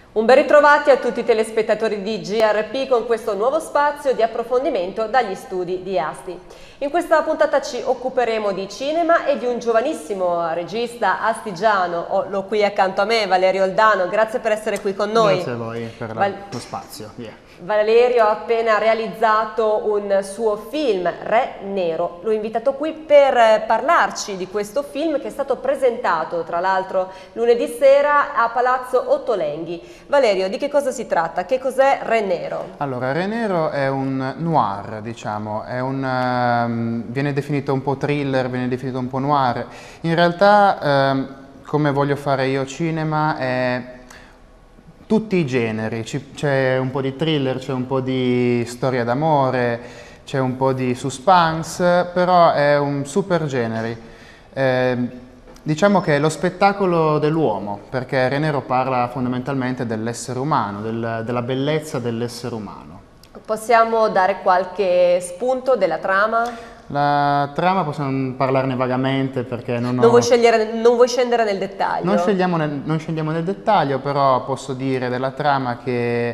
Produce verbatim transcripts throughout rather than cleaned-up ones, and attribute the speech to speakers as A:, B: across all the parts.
A: Un ben ritrovati a tutti i telespettatori di G R P con questo nuovo spazio di approfondimento dagli studi di Asti. In questa puntata ci occuperemo di cinema e di un giovanissimo regista astigiano, oh, l'ho qui accanto a me, Valerio Oldano. Grazie per essere qui con noi.
B: Grazie a voi per
A: Val
B: lo spazio. Yeah.
A: Valerio ha appena realizzato un suo film, Re Nero. L'ho invitato qui per parlarci di questo film che è stato presentato, tra l'altro, lunedì sera a Palazzo Ottolenghi. Valerio, di che cosa si tratta? Che cos'è Re Nero?
B: Allora, Re Nero è un noir, diciamo, è un, um, viene definito un po' thriller, viene definito un po' noir. In realtà, um, come voglio fare io cinema, è tutti i generi, c'è un po' di thriller, c'è un po' di storia d'amore, c'è un po' di suspense, però è un super genere. Eh, diciamo che è lo spettacolo dell'uomo, perché Re Nero parla fondamentalmente dell'essere umano, del, della bellezza dell'essere umano.
A: Possiamo dare qualche spunto della trama?
B: La trama possiamo parlarne vagamente perché non ho...
A: Non vuoi, scegliere, non vuoi scendere nel dettaglio?
B: Non scendiamo nel, non scendiamo nel dettaglio, però posso dire della trama che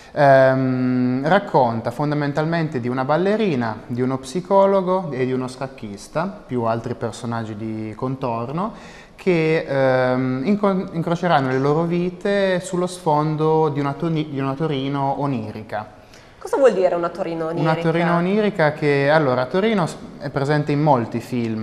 B: ehm, racconta fondamentalmente di una ballerina, di uno psicologo e di uno scacchista, più altri personaggi di contorno, che ehm, inco incroceranno le loro vite sullo sfondo di una, di una Torino onirica.
A: Cosa vuol dire una Torino onirica?
B: Una Torino onirica che, allora, Torino è presente in molti film,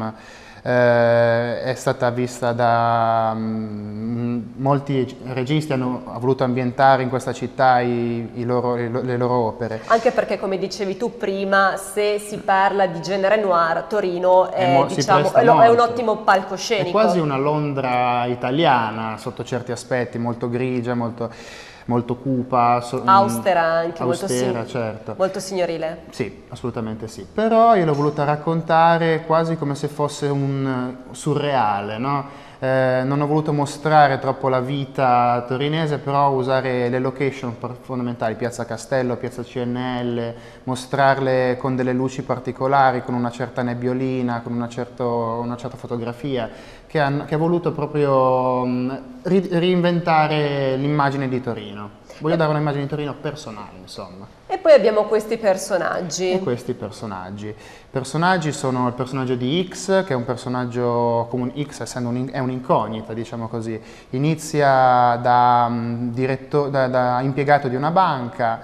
B: eh, è stata vista da um, molti registi, hanno voluto ambientare in questa città i, i loro, le, le loro opere.
A: Anche perché, come dicevi tu prima, se si parla di genere noir, Torino è, è, diciamo, è, è un ottimo palcoscenico.
B: È quasi una Londra italiana sotto certi aspetti, molto grigia, molto... molto cupa, so,
A: austera anche,
B: austera,
A: molto,
B: certo.
A: molto signorile.
B: Sì, assolutamente sì. Però io l'ho voluta raccontare quasi come se fosse un surreale, no? Eh, non ho voluto mostrare troppo la vita torinese, però usare le location fondamentali, Piazza Castello, Piazza C N L, mostrarle con delle luci particolari, con una certa nebbiolina, con una, certo, una certa fotografia, che ha, che ha voluto proprio um, ri, reinventare l'immagine di Torino. Voglio dare un'immagine di Torino personale, insomma.
A: E poi abbiamo questi personaggi.
B: E questi personaggi. I personaggi sono il personaggio di X, che è un personaggio, come X essendo un, è un'incognita, diciamo così. Inizia da, um, diretto, da, da impiegato di una banca,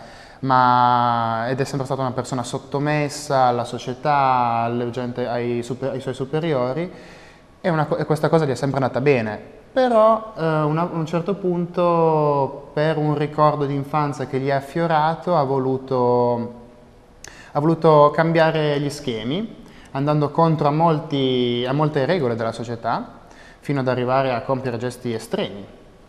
B: ma, ed è sempre stata una persona sottomessa alla società, alle gente, ai, super, ai suoi superiori, e, una, e questa cosa gli è sempre andata bene. Però eh, una, a un certo punto, per un ricordo di infanzia che gli è affiorato, ha voluto, ha voluto cambiare gli schemi, andando contro a, molti, a molte regole della società, fino ad arrivare a compiere gesti estremi.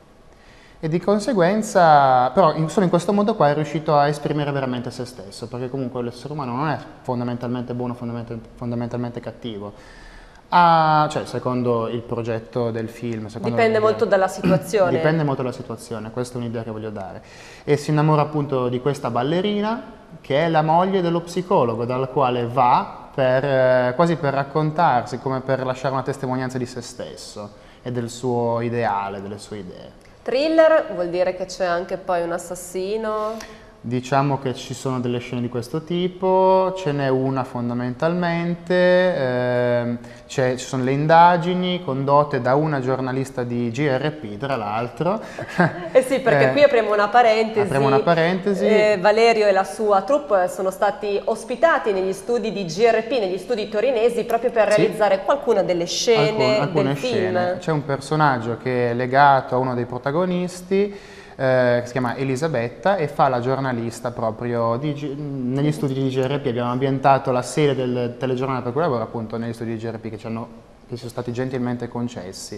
B: E di conseguenza, però in, solo in questo modo qua è riuscito a esprimere veramente se stesso, perché comunque l'essere umano non è fondamentalmente buono, fondamental, fondamentalmente cattivo. Ah, cioè, secondo il progetto del film.
A: Dipende molto dalla situazione.
B: Dipende molto dalla situazione, questa è un'idea che voglio dare. E si innamora appunto di questa ballerina, che è la moglie dello psicologo, dal quale va per, eh, quasi per raccontarsi, come per lasciare una testimonianza di se stesso e del suo ideale, delle sue idee.
A: Thriller vuol dire che c'è anche poi un assassino?
B: Diciamo che ci sono delle scene di questo tipo, ce n'è una fondamentalmente, eh, ci sono le indagini condotte da una giornalista di G R P, tra l'altro.
A: Eh sì, perché eh, qui apriamo una parentesi.
B: Apriamo una parentesi.
A: Eh, Valerio e la sua troupe sono stati ospitati negli studi di G R P, negli studi torinesi, proprio per realizzare sì. qualcuna delle scene
B: Alcun, alcune
A: del
B: scene.
A: film.
B: C'è un personaggio che è legato a uno dei protagonisti, Eh, che si chiama Elisabetta, e fa la giornalista proprio di, negli studi di G R P. Abbiamo ambientato la serie del telegiornale per cui lavoro appunto negli studi di G R P che ci, hanno, che ci sono stati gentilmente concessi.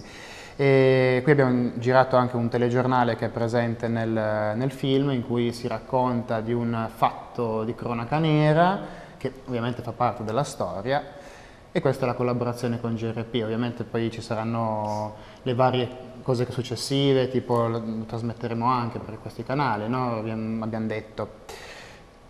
B: E qui abbiamo girato anche un telegiornale che è presente nel, nel film, in cui si racconta di un fatto di cronaca nera che ovviamente fa parte della storia. E questa è la collaborazione con G R P. Ovviamente poi ci saranno le varie cose successive, tipo lo, lo trasmetteremo anche per questi canali, no? Abbiamo, abbiamo detto.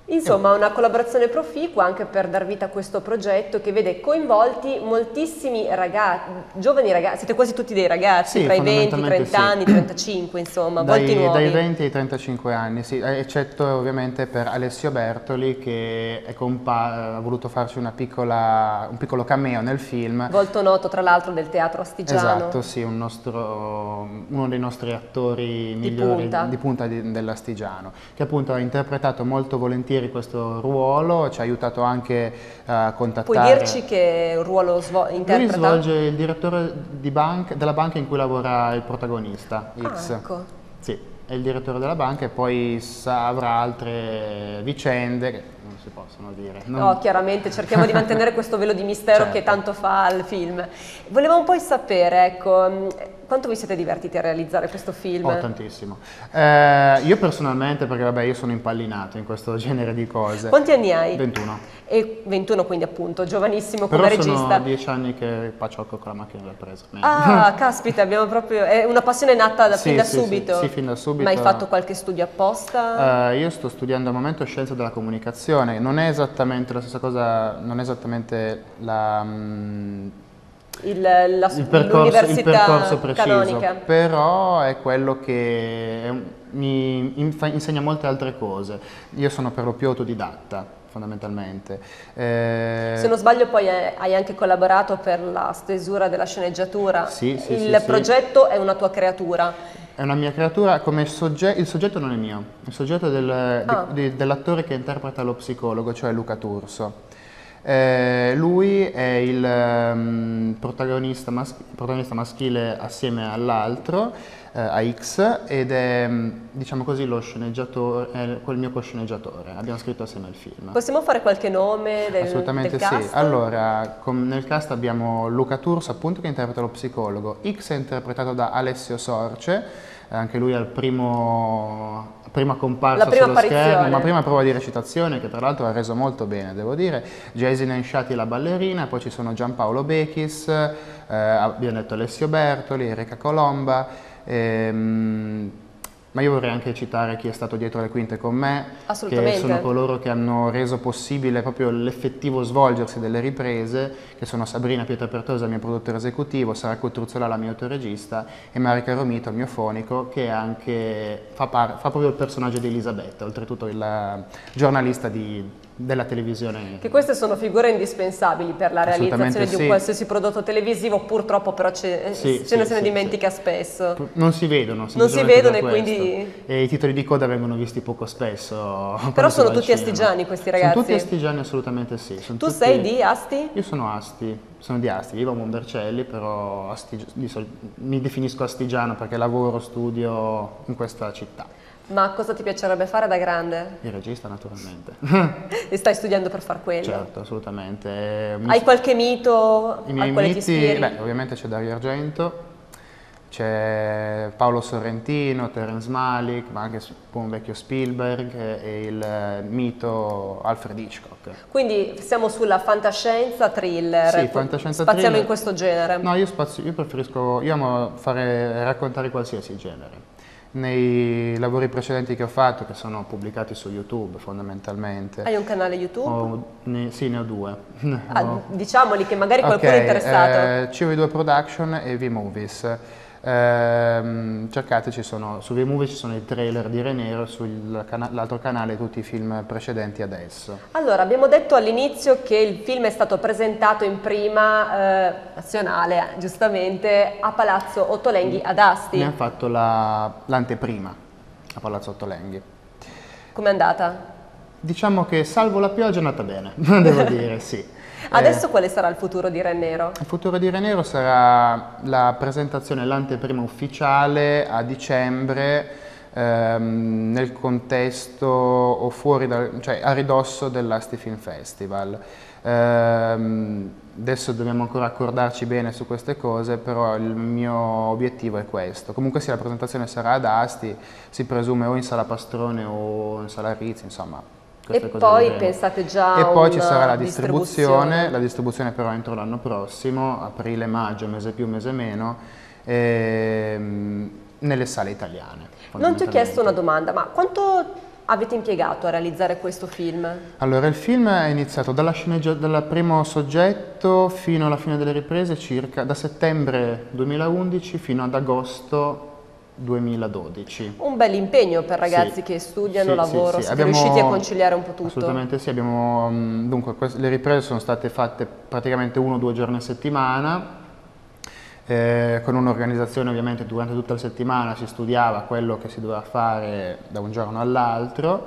A: Insomma, una collaborazione proficua anche per dar vita a questo progetto che vede coinvolti moltissimi ragazzi, giovani ragazzi, siete quasi tutti dei ragazzi,
B: sì,
A: tra i venti, trenta
B: sì.
A: anni, trentacinque, insomma,
B: dai,
A: volti nuovi.
B: Dai venti ai trentacinque anni, sì, eccetto ovviamente per Alessio Bertoli che è ha voluto farci una piccola, un piccolo cameo nel film.
A: Volto noto tra l'altro del teatro astigiano.
B: Esatto, sì, un nostro, uno dei nostri attori
A: di
B: migliori
A: punta,
B: di punta di, dell'astigiano, che appunto ha interpretato molto volentieri questo ruolo, ci ha aiutato anche a contattare...
A: Puoi dirci che ruolo interpreta?
B: Lui svolge il direttore di banca, della banca in cui lavora il protagonista, X.
A: Ah, ecco.
B: Sì, è il direttore della banca e poi sa, avrà altre vicende che non si possono dire. Non...
A: No, chiaramente cerchiamo di mantenere questo velo di mistero
B: certo.
A: che tanto fa al film. Volevamo poi sapere, ecco, quanto vi siete divertiti a realizzare questo film?
B: Oh, tantissimo. Eh, io personalmente, perché vabbè, io sono impallinato in questo genere di cose.
A: Quanti anni hai?
B: ventuno.
A: E ventuno, quindi appunto, giovanissimo
B: Però
A: come regista.
B: Sono dieci anni che pacciocco con la macchina da presa.
A: Ah, caspita, abbiamo proprio... è una passione nata da,
B: sì,
A: fin da
B: sì,
A: subito?
B: Sì, sì, fin da subito.
A: Ma hai fatto qualche studio apposta?
B: Uh, io sto studiando al momento scienze della comunicazione, non è esattamente la stessa cosa, non è esattamente la... Um,
A: Il, la,
B: il, percorso, il percorso preciso,
A: canonica.
B: Però è quello che è, mi insegna molte altre cose. Io sono per lo più autodidatta, fondamentalmente. Eh,
A: Se non sbaglio poi hai anche collaborato per la stesura della sceneggiatura.
B: Sì, sì,
A: il
B: sì,
A: progetto
B: sì.
A: è una tua creatura.
B: È una mia creatura, come soggetto, il soggetto non è mio, il soggetto è del, ah. dell'attore che interpreta lo psicologo, cioè Luca Turso. Eh, lui è il um, protagonista, mas protagonista maschile assieme all'altro, eh, a X, ed è, diciamo così, lo sceneggiatore, è quel mio co-sceneggiatore. Abbiamo scritto assieme il film.
A: Possiamo fare qualche nome del,
B: Assolutamente
A: del
B: sì.
A: cast?
B: Allora, nel cast abbiamo Luca Turso, appunto, che interpreta lo psicologo. X è interpretato da Alessio Sorce, anche lui al primo... prima comparsa
A: prima
B: sullo schermo, ma prima
A: apparizione.
B: prova di recitazione che tra l'altro ha reso molto bene, devo dire. Jasina Insciati, la ballerina, poi ci sono Giampaolo Bechis, eh, abbiamo detto Alessio Bertoli, Erika Colomba, ehm, ma io vorrei anche citare chi è stato dietro le quinte con me, che sono coloro che hanno reso possibile proprio l'effettivo svolgersi delle riprese, che sono Sabrina Pietrapertosa, il mio produttore esecutivo, Sara Cotruzzola, la mia autoregista, e Marica Romito, il mio fonico, che anche fa, fa proprio il personaggio di Elisabetta, oltretutto il giornalista di... della televisione.
A: Che queste sono figure indispensabili per la realizzazione di un
B: sì.
A: qualsiasi prodotto televisivo, purtroppo però ce,
B: sì,
A: ce ne
B: sì,
A: se ne
B: sì,
A: dimentica
B: sì.
A: spesso.
B: Non si vedono.
A: Non si vedono e quindi...
B: E i titoli di coda vengono visti poco spesso.
A: Però sono tutti astigiani questi ragazzi?
B: Sono tutti astigiani, assolutamente sì. Sono
A: tu
B: tutti...
A: sei di Asti?
B: Io sono Asti, sono di Asti, vivo a Monbercelli, però Asti... mi definisco astigiano perché lavoro, studio in questa città.
A: Ma cosa ti piacerebbe fare da grande?
B: Il regista, naturalmente.
A: E stai studiando per far quello?
B: Certo, assolutamente.
A: Hai qualche mito
B: I miei
A: al quale
B: miti,
A: ti ispiri?
B: Beh, ovviamente c'è Dario Argento, c'è Paolo Sorrentino, Terence Malick, ma anche un vecchio Spielberg e il mito Alfred Hitchcock.
A: Quindi siamo sulla fantascienza, thriller,
B: sì, fantascienza
A: spaziamo
B: thriller.
A: in questo genere?
B: No, io, spazio, io preferisco, io amo fare, raccontare qualsiasi genere. Nei lavori precedenti che ho fatto, che sono pubblicati su YouTube fondamentalmente.
A: Hai un canale YouTube?
B: Ho, ne, sì, ne ho due.
A: Ah,
B: ho...
A: Diciamoli che magari qualcuno
B: okay,
A: è interessato.
B: Eh, C V due Production e V-Movies. Eh, cercate, ci sono, su V-Movie ci sono i trailer di Renero, sull'altro canale tutti i film precedenti adesso.
A: Allora, abbiamo detto all'inizio che il film è stato presentato in prima eh, nazionale, giustamente, a Palazzo Ottolenghi ad Asti.
B: Ne ha fatto l'anteprima la, a Palazzo Ottolenghi.
A: Com'è andata?
B: Diciamo che salvo la pioggia è andata bene, devo dire, sì.
A: Adesso eh, quale sarà il futuro di Renero?
B: Il futuro di Renero sarà la presentazione, l'anteprima ufficiale a dicembre ehm, nel contesto o fuori, dal, cioè a ridosso dell'Asti Film Festival. Ehm, adesso dobbiamo ancora accordarci bene su queste cose, però il mio obiettivo è questo. Comunque sì, la presentazione sarà ad Asti, si presume o in Sala Pastrone o in Sala Rizzi, insomma.
A: E poi pensate già
B: e poi
A: una
B: ci sarà la distribuzione,
A: distribuzione,
B: la distribuzione però entro l'anno prossimo, aprile, maggio, mese più, mese meno, ehm, nelle sale italiane.
A: Non ti ho chiesto una domanda, ma quanto avete impiegato a realizzare questo film?
B: Allora, il film è iniziato dalla sceneggia- dal primo soggetto fino alla fine delle riprese, circa da settembre duemilaundici fino ad agosto duemiladodici.
A: Un bel impegno per ragazzi
B: Sì.
A: che studiano,
B: Sì,
A: lavoro,
B: sì, sì.
A: siete
B: Abbiamo-
A: riusciti a conciliare un po' tutto?
B: Assolutamente sì, abbiamo, mh, dunque quest- le riprese sono state fatte praticamente uno o due giorni a settimana, eh, con un'organizzazione ovviamente durante tutta la settimana si studiava quello che si doveva fare da un giorno all'altro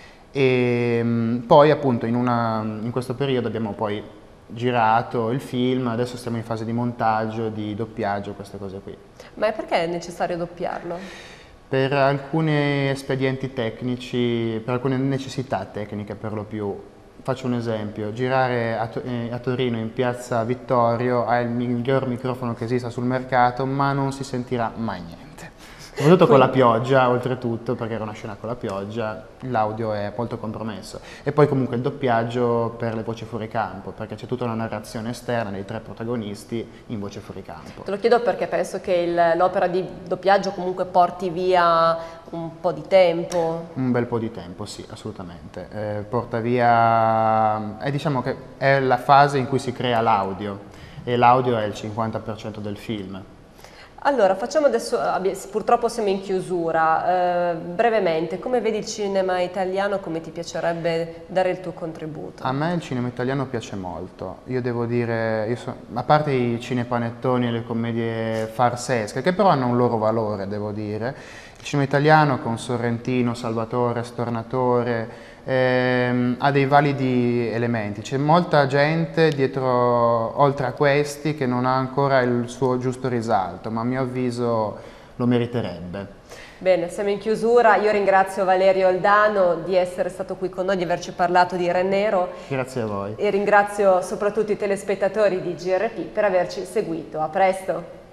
B: e mh, poi appunto in, una, in questo periodo abbiamo poi girato il film, adesso stiamo in fase di montaggio, di doppiaggio, queste cose qui.
A: Ma è perché è necessario doppiarlo?
B: Per alcuni espedienti tecnici, per alcune necessità tecniche per lo più. Faccio un esempio, girare a, To- eh, a Torino in piazza Vittorio ha il miglior microfono che esista sul mercato, ma non si sentirà mai niente. Soprattutto con la pioggia, oltretutto, perché era una scena con la pioggia, l'audio è molto compromesso. E poi comunque il doppiaggio per le voci fuori campo, perché c'è tutta una narrazione esterna dei tre protagonisti in voce fuori campo.
A: Te lo chiedo perché penso che il- l'opera di doppiaggio comunque porti via un po' di tempo.
B: Un bel po' di tempo, sì, assolutamente. Eh, porta via, è, diciamo che è la fase in cui si crea l'audio e l'audio è il cinquanta per cento del film.
A: Allora, facciamo adesso, abbi- purtroppo siamo in chiusura, eh, brevemente, come vedi il cinema italiano, come ti piacerebbe dare il tuo contributo?
B: A me il cinema italiano piace molto, io devo dire, io so- a parte i cinepanettoni e le commedie farsesche, che però hanno un loro valore, devo dire, il cinema italiano con Sorrentino, Salvatore, Stornatore, ehm, ha dei validi elementi, c'è molta gente dietro, oltre a questi, che non ha ancora il suo giusto risalto, ma a mio avviso lo meriterebbe.
A: Bene, siamo in chiusura, io ringrazio Valerio Oldano di essere stato qui con noi, di averci parlato di Re Nero
B: Grazie a voi.
A: e ringrazio soprattutto i telespettatori di G R P per averci seguito. A presto!